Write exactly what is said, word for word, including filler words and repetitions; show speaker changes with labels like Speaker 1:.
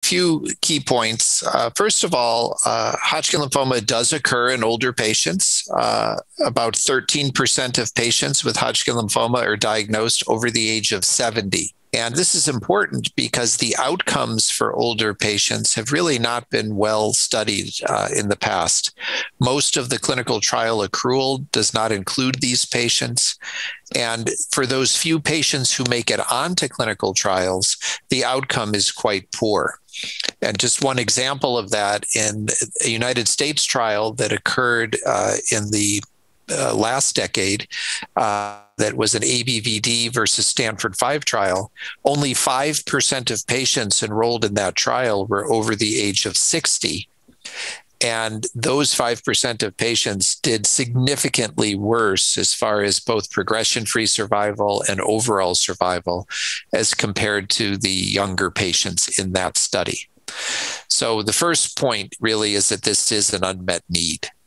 Speaker 1: few key points. Uh, first of all, uh, Hodgkin lymphoma does occur in older patients. Uh, about thirteen percent of patients with Hodgkin lymphoma are diagnosed over the age of seventy. And this is important because the outcomes for older patients have really not been well studied uh, in the past. Most of the clinical trial accrual does not include these patients. And for those few patients who make it onto clinical trials, the outcome is quite poor. And just one example of that, in a United States trial that occurred uh, in the uh, last decade, uh, that was an A B V D versus Stanford five trial, only five percent of patients enrolled in that trial were over the age of sixty. And those five percent of patients did significantly worse as far as both progression-free survival and overall survival as compared to the younger patients in that study. So the first point really is that this is an unmet need.